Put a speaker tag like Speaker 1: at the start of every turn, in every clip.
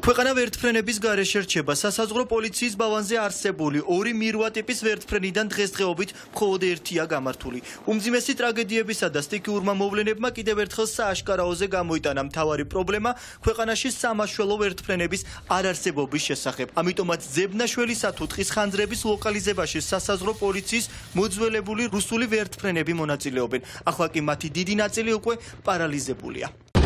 Speaker 1: ქვეყანა ვერტფრენების გარეშე რჩება. სასაზღვრო პოლიციის ბალანზე არსებული ორი მირვა ტიპის ვერტფრენიდან დღესდღეობით მხოლოდ ერთია გამართული. უმძიმესი ტრაგედიებისა და სტიქიურმა მოვლენებმა კიდევ ერთხელ სააშკარაოზე გამოიტანა მთავარი პრობლემა ქვეყანაში სამაშველო ვერტფრენების არარსებობის შესახებ. ამიტომაც ძებნაშველი სათუთხის ხანძრების ლოკალიზებაში სასაზღვრო პოლიციის მოძველებული რუსული ვერტფრენები მონაწილეობენ. ახლა კი მათი დიდი ნაწილი უკვე პარალიზებულია.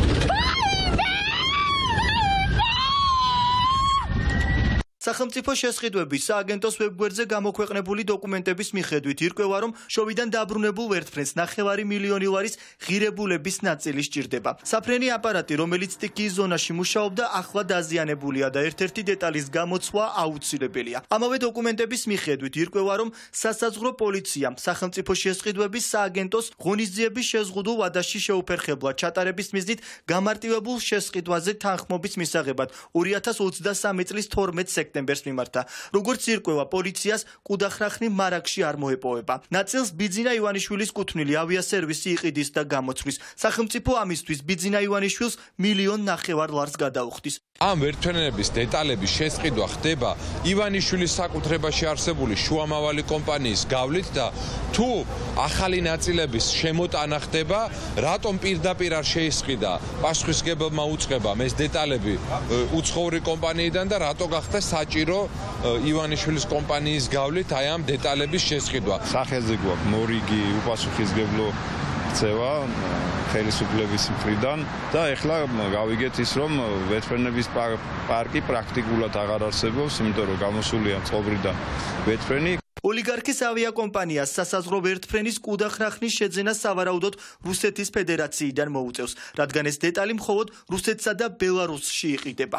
Speaker 1: სახელმწიფო შესყიდვების სააგენტოს ვებგვერდზე გამოქვეყნებული დოკუმენტების მიხედვით ირკვევა, რომ შოვიდან დაბრუნებულ ვერტფრენს 9 მილიონი ლარის ღირებულების ნაწილი სჭირდება. საფრენი აპარატი, რომელიც სტიქიის ზონაში მუშაობდა, ახლა დაზიანებულია და ერთ-ერთი დეტალის გამოცვლა აუცილებელია. ამავე დოკუმენტების მიხედვით ირკვევა, რომ სასაზღვრო პოლიციამ სახელმწიფო შესყიდვების სააგენტოს ღონისძიების შეზღუდულ ვადაში შეუფერხებლა ჩატარების მიზნით გამარტივებულ შესყიდვაზე თანხმობის მისაღებად 2023 წლის 12 სექტემბერს მიმართა. როგორც ირკვევა, პოლიციას კუდახრახნი მარაგში არ მოეპოვება. ნაწილს ბიძინა ივანიშვილის კუთვნილი ავიასერვისი იყიდის და გამოცვლის. სახელმწიფო ამისთვის ბიძინა ივანიშვილს 1,5 მილიონ ლარს გადაუხდის.
Speaker 2: ამ ვერტფრენების დეტალების შესყიდვა ხდება ივანიშვილის საკუთრებაში არსებული შუამავალი კომპანიის გავლით და თუ ახალი ნაწილების შემოტანა ხდება, რატომ პირდაპირ არ შეისყიდა პასუხისმგებელმა უწყებამ ეს დეტალები უცხოური კომპანიიდან და რატო გახდა საჭირო ივანიშვილის კომპანიის გავლით აი ამ დეტალების შესყიდვა.
Speaker 3: სახელზე გვაქვს მორიგი უპასუხისმგებლო ქცევა ხელისუფლების მხრიდან და ეხლა გავიგეთ ის, რომ ვერტფრენების პარკი პრაქტიკულად აღარ არსებობს, იმიტომ რომ გამოსულია წყობრიდან ვერტფრენი.
Speaker 1: ოლიგარქის ავიაკომპანიას სასაზღვრო ვერტფრენის კუდახრახნის შეძენა სავარაუდოდ რუსეთის ფედერაციიდან მოუწევს, რადგან ეს დეტალი მხოლოდ რუსეთსა და ბელარუსში იყიდება.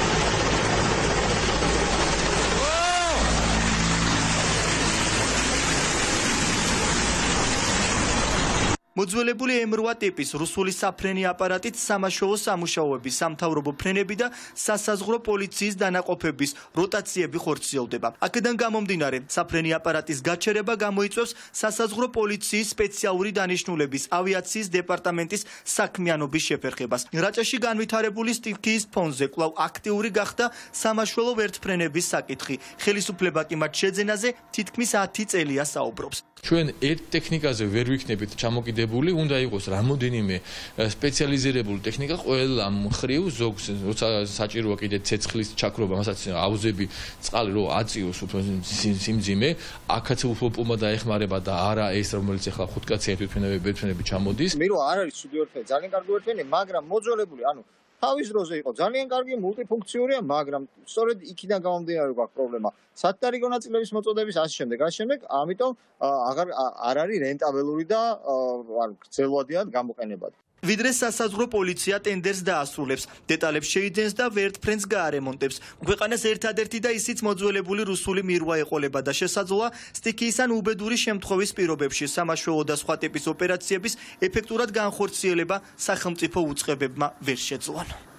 Speaker 1: მოძველებული M8 ტიპის რუსული საფრენი აპარატით სამაშველო სამუშაოები, სამთავრობო ფრენები და სასაზღვრო პოლიციის დანაყოფების როტაციები ხორციელდება. აქედან გამომდინარე, საფრენი აპარატის გაჩერება გამოიწვევს სასაზღვრო პოლიციის სპეციალური დანიშნულების ავიაციის დეპარტამენტის საქმიანობის შეფერხებას. რაჭაში განვითარებული სტიქიის ფონზე კვლავ აქტიური გახდა სამაშველო ვერტფრენების საკითხი. ხელისუფლება კი მათ შეძენაზე თითქმის 10 წელია საუბრობს.
Speaker 4: ჩვენ ერთ ტექნიკაზე ვერ ვიქნებით ჩამოკიდებული, უნდა იყოს რამოდენიმე სპეციალიზირებული ტექნიკა ყველა მხრივ ზოგს, როცა საჭიროა კიდე ცეცხლის ჩაქრობა, მასაც აუზები წყალი რო აწიოს უფრო სიმძიმე, აქაც უფრო პუმა დაეხმარება და არა ეს რომელიც ახლა ხუთკაცი ვერტფრენები ჩამოდის.
Speaker 5: მე რო არ არის ცუდი ვერტფრენი, ძალიან კარგი ვერტფრენი, მაგრამ მოძველებული, ანუ თავის დროზე იყო ძალიან კარგი, მულტიფუნქციურია, მაგრამ სწორედ იქიდან გამომდინარე გვაქვს პრობლემა. სათარიღო ნაწილების მოწოდების ასე შემდეგ, ამიტომ არ არის რენტაბელური და გრძელვადიან გამოყენებად.
Speaker 1: ვიდრე სასაზღვრო პოლიცია ტენდერს დაასრულებს, დეტალებს შეიძენს და ვერტფრენს გაარემონტებს. ქვეყანას ერთადერთი და ისიც მოძველებული რუსული მირვა ეყოლება და შესაძლოა სტიქიის ან უბედური შემთხვევის პირობებში სამაშველო და სხვა ტიპის ოპერაციების ეფექტურად განხორციელება სახელმწიფო უწყებებმა ვერ შეძლონ.